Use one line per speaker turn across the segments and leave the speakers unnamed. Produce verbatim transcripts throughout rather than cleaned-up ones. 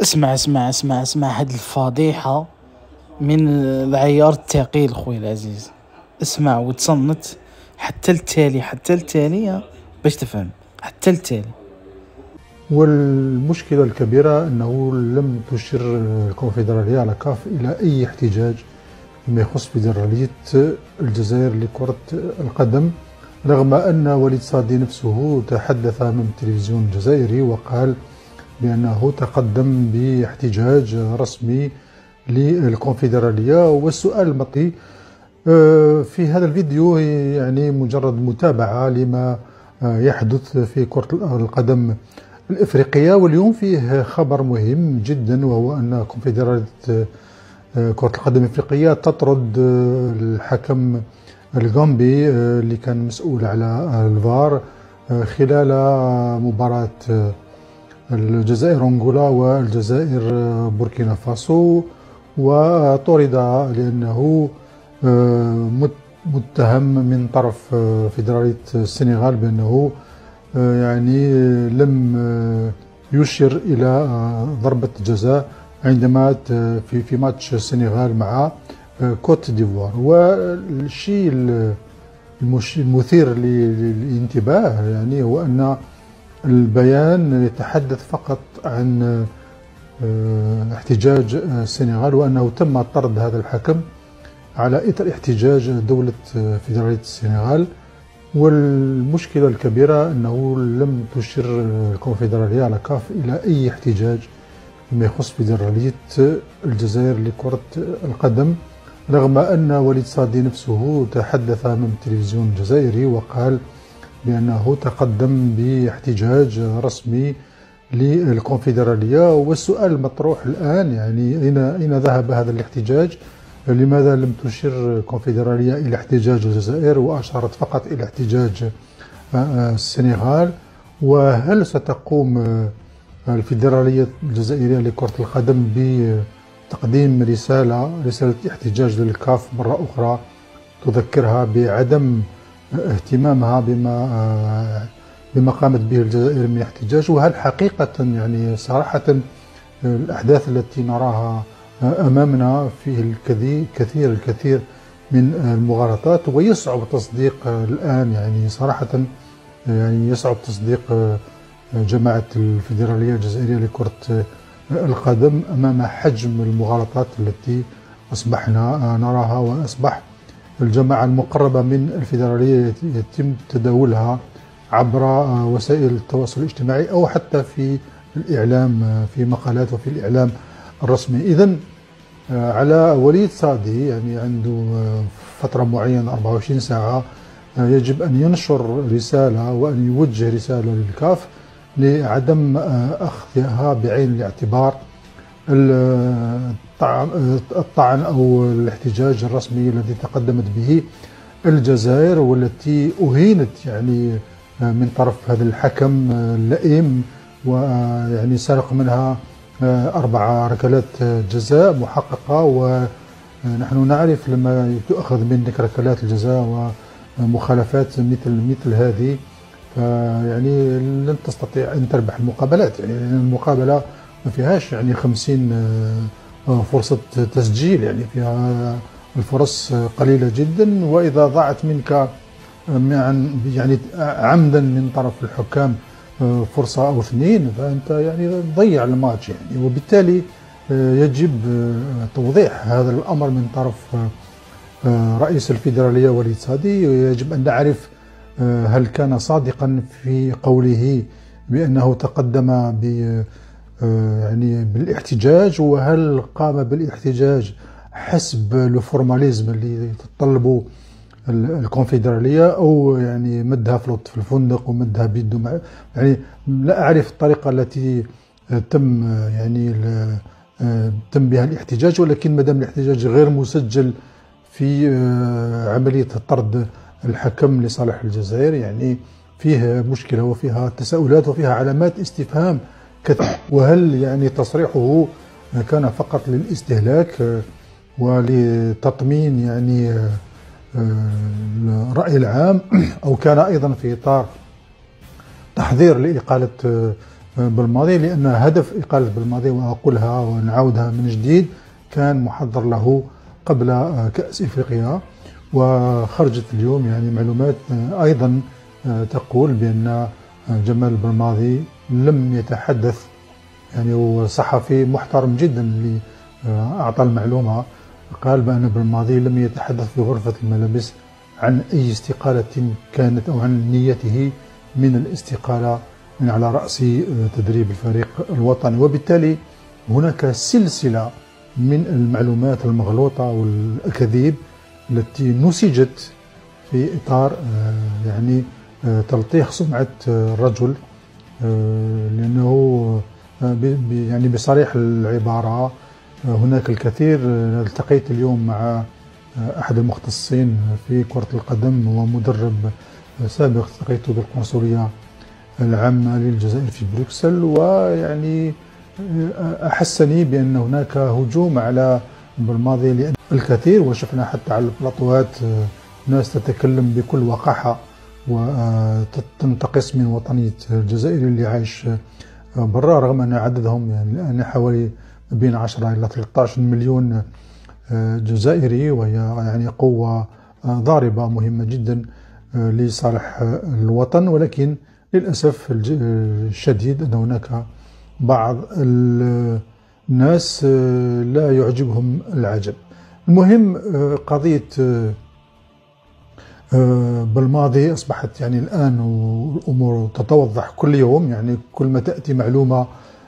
اسمع اسمع اسمع اسمع هاد الفضيحة من العيار الثقيل خويا العزيز. اسمع وتصنت حتى التالي حتى التالي باش تفهم حتى التالي.
والمشكلة الكبيرة أنه لم تشر الكونفدرالية على كاف إلى أي احتجاج فيما يخص فيدرالية الجزائر لكرة القدم، رغم أن وليد صادي نفسه تحدث من التلفزيون الجزائري وقال بأنه تقدم باحتجاج رسمي للكونفدرالية. والسؤال المطي في هذا الفيديو يعني مجرد متابعة لما يحدث في كرة القدم الإفريقية، واليوم فيه خبر مهم جدا، وهو أن كونفدرالية كرة القدم الإفريقية تطرد الحكم الغامبي اللي كان مسؤول على الفار خلال مباراة الجزائر أنغولا والجزائر بوركينا فاسو، وطرد لأنه متهم من طرف فيدرالية السنغال بأنه يعني لم يشر إلى ضربة جزاء عندما في في ماتش السنغال مع كوت ديفوار. والشيء المثير للانتباه يعني هو أن البيان يتحدث فقط عن احتجاج السنغال، وأنه تم طرد هذا الحكم على إثر احتجاج دولة فيدرالية السنغال. والمشكلة الكبيرة أنه لم تشر الكونفدرالية على كاف إلى أي احتجاج فيما يخص فيدرالية الجزائر لكرة القدم، رغم أن وليد صادي نفسه تحدث من التلفزيون الجزائري وقال بأنه تقدم باحتجاج رسمي للكونفدرالية. والسؤال المطروح الآن يعني أين أين ذهب هذا الاحتجاج؟ لماذا لم تشر الكونفدرالية إلى احتجاج الجزائر وأشارت فقط إلى احتجاج السنغال؟ وهل ستقوم الفيدرالية الجزائرية لكرة القدم بتقديم رسالة رسالة احتجاج للكاف مرة أخرى تذكرها بعدم اهتمامها بما بما قامت به الجزائر من احتجاج؟ وهل حقيقة يعني صراحة الأحداث التي نراها أمامنا فيه الكثير كثير الكثير من المغالطات، ويصعب تصديق الآن يعني صراحة يعني يصعب تصديق جماعة الفيدرالية الجزائرية لكرة القدم أمام حجم المغالطات التي أصبحنا نراها، وأصبح الجماعة المقربة من الفيدرالية يتم تداولها عبر وسائل التواصل الاجتماعي أو حتى في الإعلام في مقالات وفي الإعلام الرسمي. إذن على وليد صادي يعني عنده فترة معينة أربعة وعشرين ساعة يجب أن ينشر رسالة وأن يوجه رسالة للكاف لعدم أخذها بعين الاعتبار الطعن أو الاحتجاج الرسمي الذي تقدمت به الجزائر، والتي أهينت يعني من طرف هذا الحكم اللئيم، ويعني سرق منها أربع ركلات جزاء محققة. ونحن نعرف لما تؤخذ منك ركلات الجزاء ومخالفات مثل مثل هذه فيعني لن تستطيع أن تربح المقابلات، يعني المقابلة ما فيهاش يعني خمسين فرصة تسجيل، يعني فيها الفرص قليلة جدا، وإذا ضاعت منك يعني عمدا من طرف الحكام فرصة أو اثنين فأنت يعني تضيع الماتش يعني. وبالتالي يجب توضيح هذا الأمر من طرف رئيس الفيدرالية وليد صادي، ويجب أن نعرف هل كان صادقا في قوله بأنه تقدم ب يعني بالاحتجاج، وهل قام بالاحتجاج حسب الفورماليزم اللي تطلبه الكونفدرالية، أو يعني مدها في الفندق ومدها بيده. يعني لا أعرف الطريقة التي تم يعني تم بها الاحتجاج، ولكن ما دام الاحتجاج غير مسجل في عملية طرد الحكم لصالح الجزائر يعني فيه مشكلة وفيها تساؤلات وفيها علامات استفهام كثير. وهل يعني تصريحه كان فقط للاستهلاك ولتطمين يعني الرأي العام، أو كان أيضا في إطار تحضير لإقالة بالماضي، لأن هدف إقالة بالماضي، وأقولها ونعاودها من جديد، كان محضر له قبل كأس إفريقيا. وخرجت اليوم يعني معلومات أيضا تقول بأن جمال بالماضي لم يتحدث، يعني هو صحفي محترم جدا اللي أعطى المعلومة، قال بأن بالماضي لم يتحدث في غرفة الملابس عن أي استقالة كانت أو عن نيته من الاستقالة من على رأس تدريب الفريق الوطني. وبالتالي هناك سلسلة من المعلومات المغلوطة والأكاذيب التي نسجت في إطار يعني تلطيخ سمعة الرجل، لأنه يعني بصريح العبارة هناك الكثير. التقيت اليوم مع أحد المختصين في كرة القدم ومدرب سابق، التقيت بالقنصلية العامة للجزائر في بروكسل، ويعني أحسني بأن هناك هجوم على بالماضي لأن الكثير، وشفنا حتى على البلاطوات ناس تتكلم بكل وقاحة وتنتقص من وطنية الجزائر اللي عايش برا، رغم أن عددهم يعني الآن حوالي بين عشرة إلى ثلاثة عشر مليون جزائري، وهي يعني قوة ضاربة مهمة جدا لصالح الوطن. ولكن للأسف الشديد أن هناك بعض الناس لا يعجبهم العجب. المهم قضية بالماضي أصبحت يعني الآن والأمور تتوضح كل يوم، يعني كل ما تأتي معلومة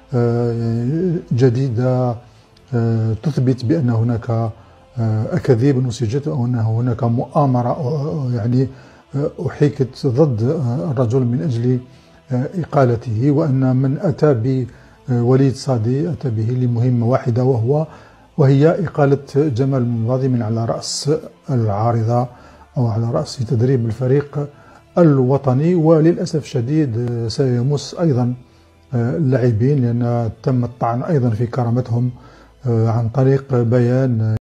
جديدة تثبت بأن هناك أكاذيب نسجت أو أن هناك مؤامرة يعني أحيكت ضد الرجل من أجل إقالته، وأن من أتى بوليد صادي أتى به لمهمة واحدة، وهو وهي إقالة جمال بالماضي من على رأس العارضة أو على رأس تدريب الفريق الوطني. وللأسف شديد سيمس أيضا اللاعبين، لأن تم الطعن أيضا في كرامتهم عن طريق بيان